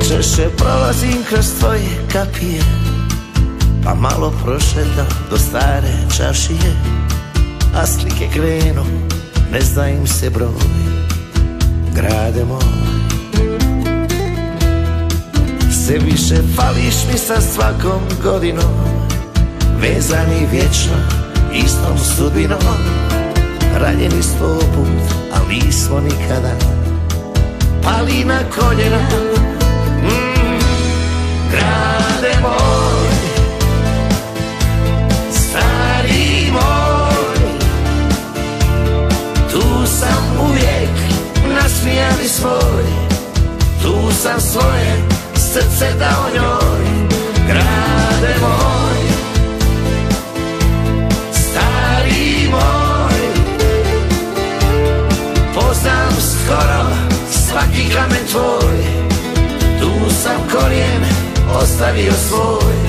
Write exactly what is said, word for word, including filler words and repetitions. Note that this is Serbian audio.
Češće prolazim kroz tvoje kapije, pa malo prošetam do stare čašije, a slike krenu, ne zna im se broj. Grade moj, sve više fališ mi sa svakom godinom, vezani vječno istom sudbinom. Ranjeni sto put, ali nismo nikada pali na koljena. mm, Grade moj, stari moj, tu sam uvijek nasmijan i svoj, tu sam svoje srce dao njoj. Grade moj, stari moj, poznam skoro svaki kamen tvoj, tu sam korijen ostavio svoj.